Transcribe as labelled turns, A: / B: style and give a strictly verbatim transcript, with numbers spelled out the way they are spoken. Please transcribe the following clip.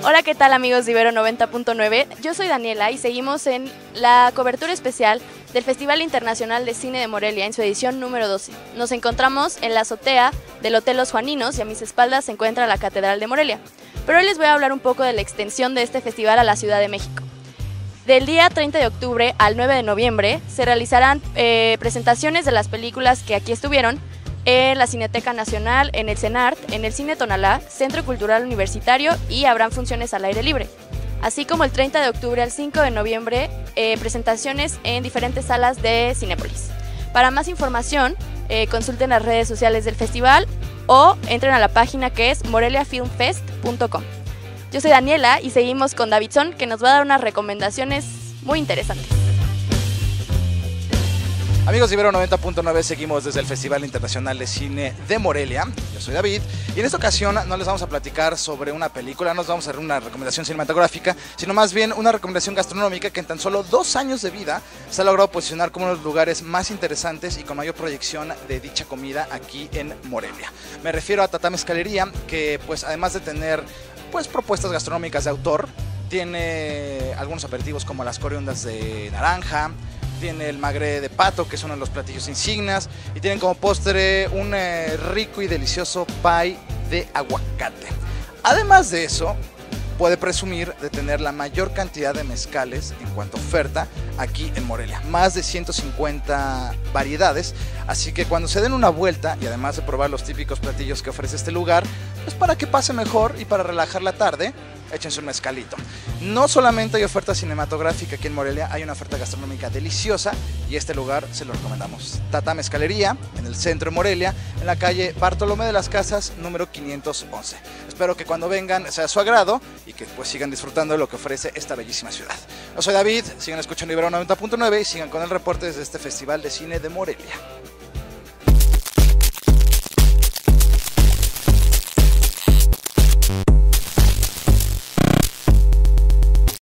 A: Hola, ¿qué tal amigos de Ibero noventa punto nueve? Yo soy Daniela y seguimos en la cobertura especial del Festival Internacional de Cine de Morelia en su edición número doce. Nos encontramos en la azotea del Hotel Los Juaninos y a mis espaldas se encuentra la Catedral de Morelia. Pero hoy les voy a hablar un poco de la extensión de este festival a la Ciudad de México. Del día treinta de octubre al nueve de noviembre se realizarán eh, presentaciones de las películas que aquí estuvieron en la Cineteca Nacional, en el CENART, en el Cine Tonalá, Centro Cultural Universitario, y habrán funciones al aire libre. Así como el treinta de octubre al cinco de noviembre, eh, presentaciones en diferentes salas de Cinépolis. Para más información, eh, consulten las redes sociales del festival o entren a la página que es morelia film fest punto com. Yo soy Daniela y seguimos con Davidson, que nos va a dar unas recomendaciones muy interesantes.
B: Amigos de Ibero noventa punto nueve, seguimos desde el Festival Internacional de Cine de Morelia. Yo soy David y en esta ocasión no les vamos a platicar sobre una película, no nos vamos a dar una recomendación cinematográfica, sino más bien una recomendación gastronómica que en tan solo dos años de vida se ha logrado posicionar como uno de los lugares más interesantes y con mayor proyección de dicha comida aquí en Morelia. Me refiero a Tata Mezcalería, que pues además de tener pues propuestas gastronómicas de autor, tiene algunos aperitivos como las coriundas de naranja, tiene el magre de pato, que es uno de los platillos insignias, y tienen como postre un eh, rico y delicioso pie de aguacate. Además de eso, puede presumir de tener la mayor cantidad de mezcales en cuanto a oferta aquí en Morelia, más de ciento cincuenta variedades, así que cuando se den una vuelta y además de probar los típicos platillos que ofrece este lugar, pues para que pase mejor y para relajar la tarde, échense un mezcalito. No solamente hay oferta cinematográfica aquí en Morelia, hay una oferta gastronómica deliciosa y este lugar se lo recomendamos. Tata Mezcalería, en el centro de Morelia, en la calle Bartolomé de las Casas, número quinientos once. Espero que cuando vengan sea de su agrado y que pues sigan disfrutando de lo que ofrece esta bellísima ciudad. Yo soy David, sigan escuchando Ibero noventa punto nueve y sigan con el reporte desde este Festival de Cine de Morelia.